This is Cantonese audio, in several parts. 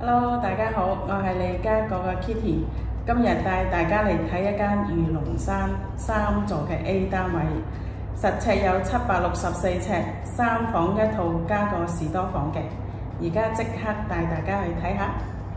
Hello，大家好，我係你家嗰個 Kitty， 今日帶大家嚟睇一間御龍山3座嘅 A 單位，實尺有764尺，3房1套加個士多房嘅。而家即刻帶大家去睇下。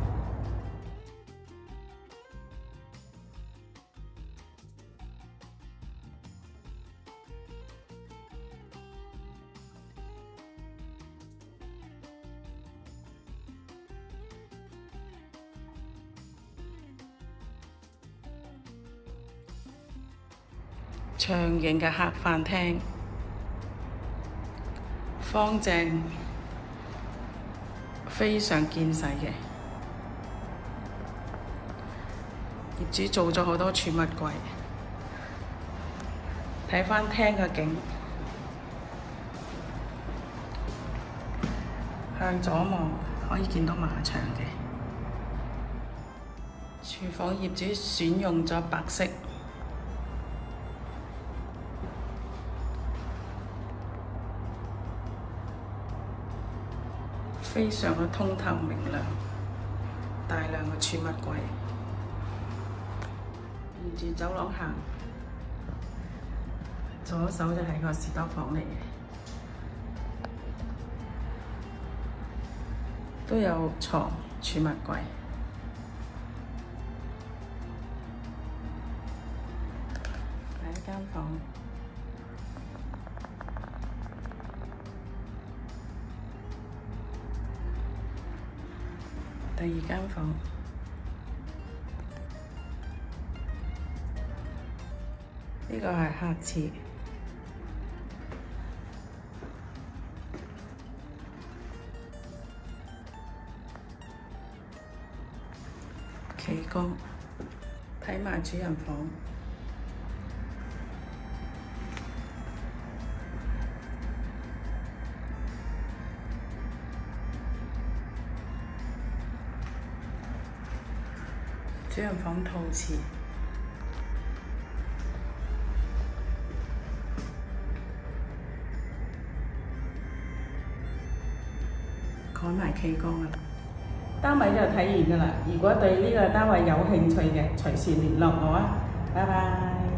長形嘅客飯廳，方正，非常見細嘅。業主做咗好多儲物櫃。睇返廳嘅景，向左望可以見到馬場嘅。廚房業主選用咗白色。非常嘅通透明亮，大量嘅儲物櫃，沿住走廊行，左手就係個士多房嚟嘅，都有床、儲物櫃。第一間房。第二間房，呢個係客廁，企缸，睇埋主人房。主人房套廁，改埋企缸啦。單位就睇完㗎啦。如果對呢個單位有興趣嘅，隨時聯絡我啊。拜拜。